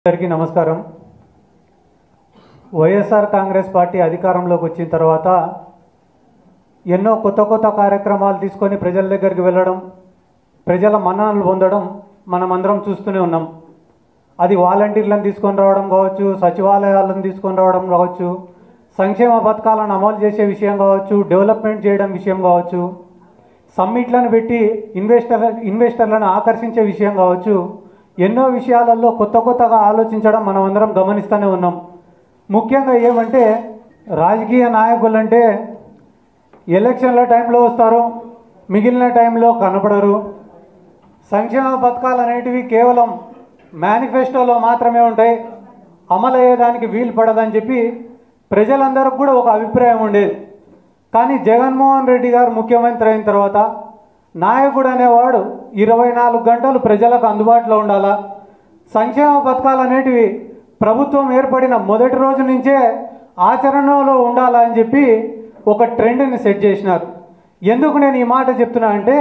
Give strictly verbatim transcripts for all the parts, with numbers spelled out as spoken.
అందరికీ నమస్కారం. వైఎస్ఆర్ కాంగ్రెస్ పార్టీ అధికారంలోకి వచ్చిన తర్వాత ఎన్నో కొత్త కొత్త కార్యక్రమాలు తీసుకొని ప్రజల దగ్గరికి వెళ్ళడం, ప్రజల మన్ననలు పొందడం మనమందరం చూస్తూనే ఉన్నాం. అది వాలంటీర్లను తీసుకొని రావడం కావచ్చు, సచివాలయాలను తీసుకొని రావడం కావచ్చు, సంక్షేమ పథకాలను అమలు చేసే విషయం కావచ్చు, డెవలప్మెంట్ చేయడం విషయం కావచ్చు, సమ్మిట్లను పెట్టి ఇన్వెస్టర్ ఇన్వెస్టర్లను ఆకర్షించే విషయం కావచ్చు, ఎన్నో విషయాలలో కొత్త కొత్తగా ఆలోచించడం మనం అందరం గమనిస్తూనే ఉన్నాం. ముఖ్యంగా ఏమంటే రాజకీయ నాయకులంటే ఎలక్షన్ల టైంలో వస్తారు, మిగిలిన టైంలో కనపడరు. సంక్షేమ పథకాలు అనేటివి కేవలం మేనిఫెస్టోలో మాత్రమే ఉంటాయి, అమలు అయ్యేదానికి వీలు పడదని చెప్పి ప్రజలందరికీ కూడా ఒక అభిప్రాయం ఉండేది. కానీ జగన్మోహన్ రెడ్డి గారు ముఖ్యమంత్రి అయిన తర్వాత నాయకుడు అనేవాడు ఇరవై నాలుగు గంటలు ప్రజలకు అందుబాటులో ఉండాలా, సంక్షేమ పథకాలు అనేటివి ప్రభుత్వం ఏర్పడిన మొదటి రోజు నుంచే ఆచరణలో ఉండాలా అని చెప్పి ఒక ట్రెండ్ని సెట్ చేసినారు. ఎందుకు నేను ఈ మాట చెప్తున్నా అంటే,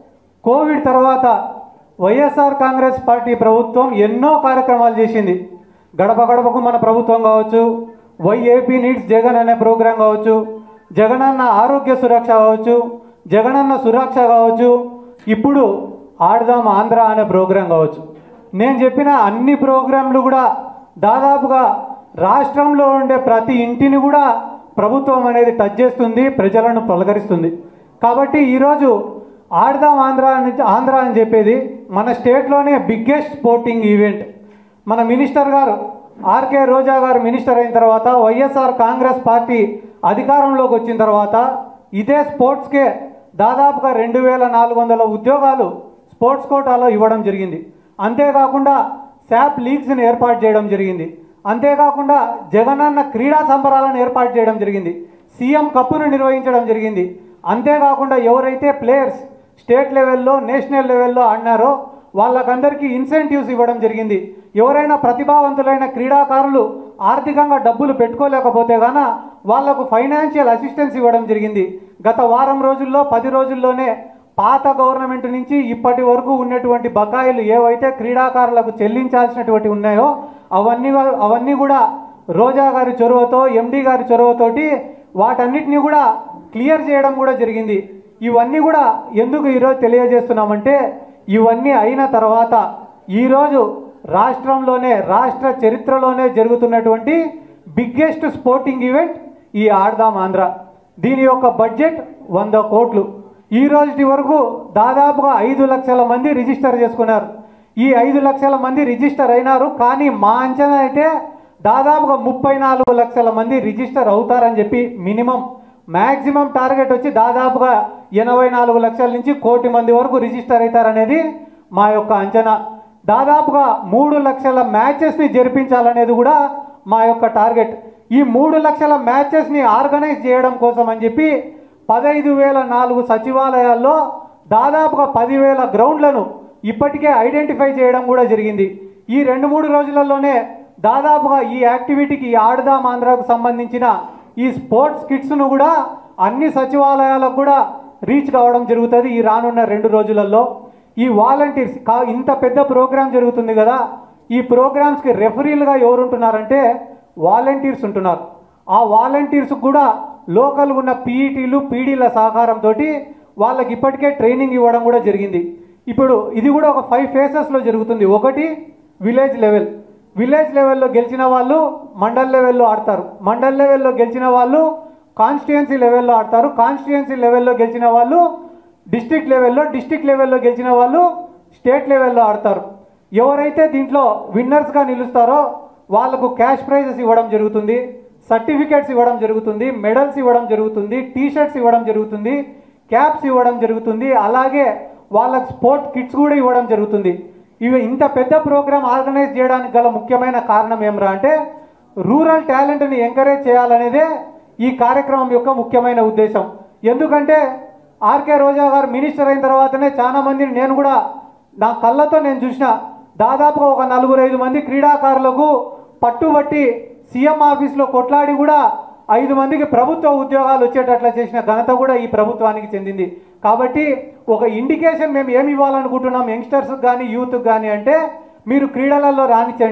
కోవిడ్ తర్వాత వైఎస్ఆర్ కాంగ్రెస్ పార్టీ ప్రభుత్వం ఎన్నో కార్యక్రమాలు చేసింది. గడప గడపకు మన ప్రభుత్వం కావచ్చు, వై ఏపీ నీడ్స్ జగన్ అనే ప్రోగ్రాం కావచ్చు, జగనన్న ఆరోగ్య సురక్ష కావచ్చు, జగనన్న సురక్ష కావచ్చు, ఇప్పుడు ఆడదాం ఆంధ్ర అనే ప్రోగ్రాం కావచ్చు. నేను చెప్పిన అన్ని ప్రోగ్రాంలు కూడా దాదాపుగా రాష్ట్రంలో ఉండే ప్రతి ఇంటిని కూడా ప్రభుత్వం అనేది టచ్ చేస్తుంది, ప్రజలను పలకరిస్తుంది. కాబట్టి ఈరోజు ఆడదాం ఆంధ్ర అని ఆంధ్ర అని చెప్పేది మన స్టేట్లోనే బిగ్గెస్ట్ స్పోర్టింగ్ ఈవెంట్. మన మినిస్టర్ గారు ఆర్కే రోజా గారు మినిస్టర్ అయిన తర్వాత, వైఎస్ఆర్ కాంగ్రెస్ పార్టీ అధికారంలోకి వచ్చిన తర్వాత ఇదే స్పోర్ట్స్కే దాదాపుగా రెండు వేల నాలుగు వందల ఉద్యోగాలు స్పోర్ట్స్ కోటాలో ఇవ్వడం జరిగింది. అంతేకాకుండా శాప్ లీగ్స్ని ఏర్పాటు చేయడం జరిగింది. అంతేకాకుండా జగనన్న క్రీడా సంబరాలను ఏర్పాటు చేయడం జరిగింది. సీఎం కప్పును నిర్వహించడం జరిగింది. అంతేకాకుండా ఎవరైతే ప్లేయర్స్ స్టేట్ లెవెల్లో, నేషనల్ లెవెల్లో ఆడినారో వాళ్ళకందరికీ ఇన్సెంటివ్స్ ఇవ్వడం జరిగింది. ఎవరైనా ప్రతిభావంతులైన క్రీడాకారులు ఆర్థికంగా డబ్బులు పెట్టుకోలేకపోతే గాన వాళ్లకు ఫైనాన్షియల్ అసిస్టెన్స్ ఇవ్వడం జరిగింది. గత వారం రోజుల్లో పది రోజుల్లోనే పాత గవర్నమెంట్ నుంచి ఇప్పటి వరకు ఉన్నటువంటి బకాయిలు ఏవైతే క్రీడాకారులకు చెల్లించాల్సినటువంటి ఉన్నాయో అవన్నీ అవన్నీ కూడా రోజా గారి చొరవతో, ఎండి గారి చొరవతోటి వాటన్నిటినీ కూడా క్లియర్ చేయడం కూడా జరిగింది. ఇవన్నీ కూడా ఎందుకు ఈరోజు తెలియజేస్తున్నామంటే, ఇవన్నీ అయిన తర్వాత ఈరోజు రాష్ట్రంలోనే, రాష్ట్ర చరిత్రలోనే జరుగుతున్నటువంటి బిగ్గెస్ట్ స్పోర్టింగ్ ఈవెంట్ ఈ ఆడదాం ఆంధ్ర. దీని యొక్క బడ్జెట్ వంద కోట్లు. ఈ రోజు వరకు దాదాపుగా ఐదు లక్షల మంది రిజిస్టర్ చేసుకున్నారు. ఈ ఐదు లక్షల మంది రిజిస్టర్ అయినారు. కానీ మా అంచనా అయితే దాదాపుగా ముప్పై నాలుగు లక్షల మంది రిజిస్టర్ అవుతారని చెప్పి మినిమం మ్యాక్సిమం టార్గెట్ వచ్చి దాదాపుగా ఎనభై నాలుగు లక్షల నుంచి కోటి మంది వరకు రిజిస్టర్ అవుతారనేది మా యొక్క అంచనా. దాదాపుగా మూడు లక్షల మ్యాచెస్ని జరిపించాలనేది కూడా మా యొక్క టార్గెట్. ఈ మూడు లక్షల మ్యాచెస్ని ఆర్గనైజ్ చేయడం కోసం అని చెప్పి పదహైదు వేల నాలుగు సచివాలయాల్లో దాదాపుగా పదివేల గ్రౌండ్లను ఇప్పటికే ఐడెంటిఫై చేయడం కూడా జరిగింది. ఈ రెండు మూడు రోజులలోనే దాదాపుగా ఈ యాక్టివిటీకి, ఈ ఆడదాం ఆంధ్రాకు సంబంధించిన ఈ స్పోర్ట్స్ కిట్స్ను కూడా అన్ని సచివాలయాలకు కూడా రీచ్ కావడం జరుగుతుంది ఈ రానున్న రెండు రోజులలో. ఈ వాలంటీర్స్ కా ఇంత పెద్ద ప్రోగ్రాం జరుగుతుంది కదా, ఈ ప్రోగ్రామ్స్కి రెఫరీలుగా ఎవరు ఉంటున్నారంటే వాలంటీర్స్ ఉంటున్నారు. ఆ వాలంటీర్స్ కూడా లోకల్ ఉన్న పీఈటీలు, పీడీల సహకారంతో వాళ్ళకి ఇప్పటికే ట్రైనింగ్ ఇవ్వడం కూడా జరిగింది. ఇప్పుడు ఇది కూడా ఒక ఫైవ్ ఫేసెస్లో జరుగుతుంది. ఒకటి విలేజ్ లెవెల్. విలేజ్ లెవెల్లో గెలిచిన వాళ్ళు మండల్ లెవెల్లో ఆడతారు. మండల్ లెవెల్లో గెలిచిన వాళ్ళు కాన్స్టిట్యుయెన్సీ లెవెల్లో ఆడతారు. కాన్స్టిట్యుయెన్సీ లెవెల్లో గెలిచిన వాళ్ళు డిస్ట్రిక్ట్ లెవెల్లో, డిస్ట్రిక్ట్ లెవెల్లో గెలిచిన వాళ్ళు స్టేట్ లెవెల్లో ఆడతారు. ఎవరైతే దీంట్లో విన్నర్స్గా నిలుస్తారో వాళ్ళకు క్యాష్ ప్రైజెస్ ఇవ్వడం జరుగుతుంది, సర్టిఫికేట్స్ ఇవ్వడం జరుగుతుంది, మెడల్స్ ఇవ్వడం జరుగుతుంది, టీషర్ట్స్ ఇవ్వడం జరుగుతుంది, క్యాప్స్ ఇవ్వడం జరుగుతుంది. అలాగే వాళ్ళకు స్పోర్ట్ కిట్స్ కూడా ఇవ్వడం జరుగుతుంది. ఇవి ఇంత పెద్ద ప్రోగ్రాం ఆర్గనైజ్ చేయడానికి గల ముఖ్యమైన కారణం ఏమరా అంటే, రూరల్ టాలెంట్ని ఎంకరేజ్ చేయాలనేదే ఈ కార్యక్రమం యొక్క ముఖ్యమైన ఉద్దేశం. ఎందుకంటే ఆర్కే రోజా గారు మినిస్టర్ అయిన తర్వాతనే చాలా మందిని నేను కూడా నా కళ్ళతో నేను చూసిన, దాదాపుగా ఒక నలుగురు ఐదు మంది క్రీడాకారులకు పట్టుబట్టి సీఎం ఆఫీస్లో కొట్లాడి కూడా ఐదు మందికి ప్రభుత్వ ఉద్యోగాలు వచ్చేటట్లా చేసిన ఘనత కూడా ఈ ప్రభుత్వానికి చెందింది. కాబట్టి ఒక ఇండికేషన్ మేము ఏమి ఇవ్వాలనుకుంటున్నాం యంగ్స్టర్స్కి కానీ యూత్కి కానీ అంటే, మీరు క్రీడలలో రాణించండి,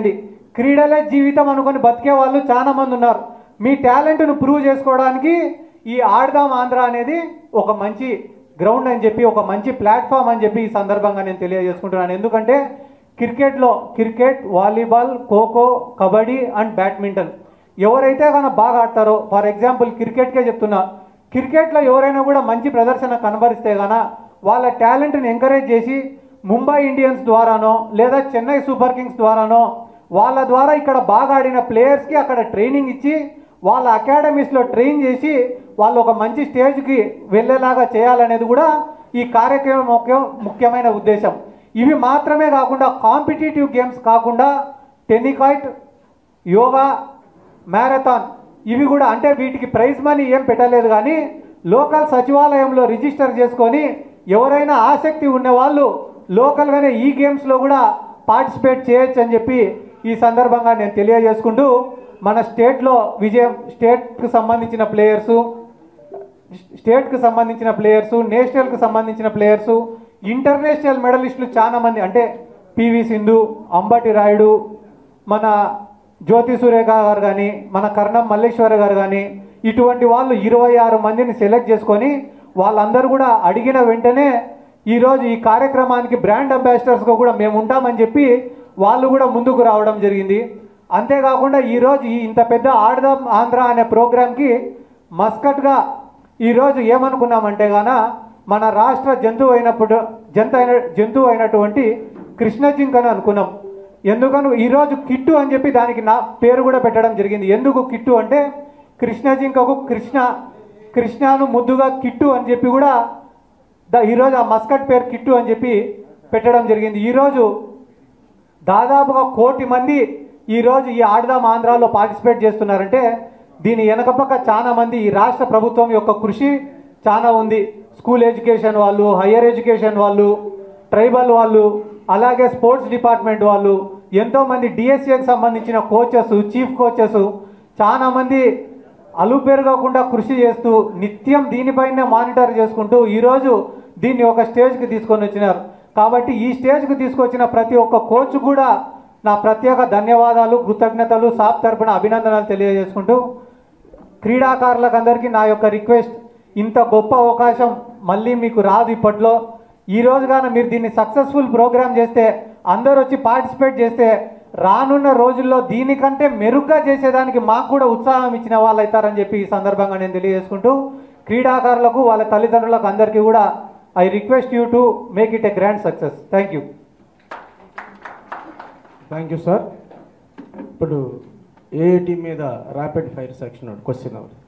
క్రీడలే జీవితం అనుకొని బతికే వాళ్ళు చాలా మంది ఉన్నారు. మీ టాలెంట్ను ప్రూవ్ చేసుకోవడానికి ఈ ఆడదాం ఆంధ్ర అనేది ఒక మంచి గ్రౌండ్ అని చెప్పి, ఒక మంచి ప్లాట్ఫామ్ అని చెప్పి ఈ సందర్భంగా నేను తెలియజేసుకుంటున్నాను. ఎందుకంటే క్రికెట్లో cricket, volleyball, kho kho, kabaddi and badminton ఎవరైతే కనుక బాగా ఆడతారో, ఫర్ ఎగ్జాంపుల్ క్రికెట్కే చెప్తున్నా, క్రికెట్లో ఎవరైనా కూడా మంచి ప్రదర్శన కనబరిస్తే గానా వాళ్ళ టాలెంట్ని ఎంకరేజ్ చేసి ముంబై ఇండియన్స్ ద్వారానో లేదా చెన్నై సూపర్ కింగ్స్ ద్వారానో వాళ్ళ ద్వారా ఇక్కడ బాగా ఆడిన ప్లేయర్స్కి అక్కడ ట్రైనింగ్ ఇచ్చి వాళ్ళ అకాడమీస్లో ట్రైన్ చేసి వాళ్ళు ఒక మంచి స్టేజ్కి వెళ్ళేలాగా చేయాలనేది కూడా ఈ కార్యక్రమం ముఖ్య ముఖ్యమైన ఉద్దేశం. ఇవి మాత్రమే కాకుండా కాంపిటేటివ్ గేమ్స్ కాకుండా టెన్నికాయిట్, యోగా, మ్యారథాన్ ఇవి కూడా, అంటే వీటికి ప్రైజ్ మనీ ఏం పెట్టలేదు కానీ లోకల్ సచివాలయంలో రిజిస్టర్ చేసుకొని ఎవరైనా ఆసక్తి ఉన్నవాళ్ళు లోకల్గానే ఈ గేమ్స్లో కూడా పార్టిసిపేట్ చేయొచ్చు అని చెప్పి ఈ సందర్భంగా నేను తెలియజేసుకుంటూ, మన స్టేట్లో విజయం స్టేట్కి సంబంధించిన ప్లేయర్సు స్టేట్కి సంబంధించిన ప్లేయర్సు నేషనల్కి సంబంధించిన ప్లేయర్సు ఇంటర్నేషనల్ మెడలిస్టులు చాలా మంది, అంటే పివి సింధు, అంబటి రాయుడు, మన జ్యోతి సురేఖ గారు కానీ, మన కర్ణం మల్లేశ్వర గారు కానీ, ఇటువంటి వాళ్ళు ఇరవై ఆరు మందిని సెలెక్ట్ చేసుకొని వాళ్ళందరూ కూడా అడిగిన వెంటనే ఈరోజు ఈ కార్యక్రమానికి బ్రాండ్ అంబాసిడర్స్గా కూడా మేము ఉంటామని చెప్పి వాళ్ళు కూడా ముందుకు రావడం జరిగింది. అంతేకాకుండా ఈరోజు ఈ ఇంత పెద్ద ఆడదాం ఆంధ్ర అనే ప్రోగ్రాంకి మస్కట్గా ఈరోజు ఏమనుకున్నామంటే గాన మన రాష్ట్ర జంతువు అయినప్పుడు జంతు అయిన జంతువు అయినటువంటి కృష్ణ జింకను అనుకున్నాం. ఎందుకని ఈరోజు కిట్టు అని చెప్పి దానికి నా పేరు కూడా పెట్టడం జరిగింది. ఎందుకు కిట్టు అంటే కృష్ణ జింకకు కృష్ణ కృష్ణను ముద్దుగా కిట్టు అని చెప్పి కూడా ద ఈరోజు ఆ మస్కట్ పేరు కిట్టు అని చెప్పి పెట్టడం జరిగింది. ఈరోజు దాదాపుగా కోటి మంది ఈరోజు ఈ ఆడదాం ఆంధ్రాలో పార్టిసిపేట్ చేస్తున్నారంటే దీని వెనకపక్క చాలా మంది ఈ రాష్ట్ర ప్రభుత్వం యొక్క కృషి చాలా ఉంది. స్కూల్ ఎడ్యుకేషన్ వాళ్ళు, హయ్యర్ ఎడ్యుకేషన్ వాళ్ళు, ట్రైబల్ వాళ్ళు, అలాగే స్పోర్ట్స్ డిపార్ట్మెంట్ వాళ్ళు, ఎంతోమంది డిఎస్ఏకి సంబంధించిన కోచెస్, చీఫ్ కోచెస్ చాలా మంది అలుపేరుగాకుండా కృషి చేస్తూ నిత్యం దీనిపైనే మానిటర్ చేసుకుంటూ ఈరోజు దీన్ని ఒక స్టేజ్కి తీసుకొని వచ్చినారు. కాబట్టి ఈ స్టేజ్కి తీసుకొచ్చిన ప్రతి ఒక్క కోచ్ కూడా నా ప్రత్యేక ధన్యవాదాలు, కృతజ్ఞతలు, సాప్ తరపున అభినందనలు తెలియజేసుకుంటూ, క్రీడాకారులకు అందరికీ నా యొక్క రిక్వెస్ట్, ఇంత గొప్ప అవకాశం మళ్ళీ మీకు రాదు ఇప్పట్లో. ఈ రోజుగాన మీరు దీన్ని సక్సెస్ఫుల్ ప్రోగ్రామ్ చేస్తే, అందరూ వచ్చి పార్టిసిపేట్ చేస్తే రానున్న రోజుల్లో దీనికంటే మెరుగ్గా చేసేదానికి మాకు కూడా ఉత్సాహం ఇచ్చిన వాళ్ళు అవుతారని చెప్పి ఈ సందర్భంగా నేను తెలియజేసుకుంటూ, క్రీడాకారులకు వాళ్ళ తల్లిదండ్రులకు అందరికీ కూడా I request you to make it a grand success. Thank you. Thank you sir. ఇప్పుడు ఏ టీం మీద rapid fire section question hour